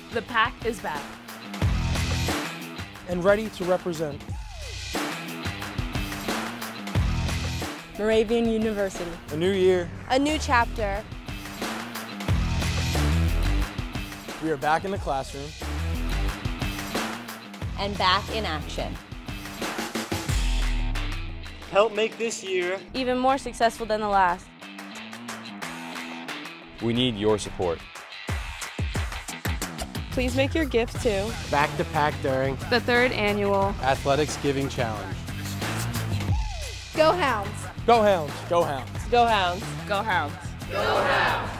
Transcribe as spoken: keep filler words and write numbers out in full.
The pack is back. And ready to represent. Moravian University. A new year. A new chapter. We are back in the classroom. And back in action. Help make this year even more successful than the last. We need your support. Please make your gift to back to pack during the third annual Athletics Giving Challenge. Go Hounds! Go Hounds! Go Hounds! Go Hounds! Go Hounds! Go Hounds!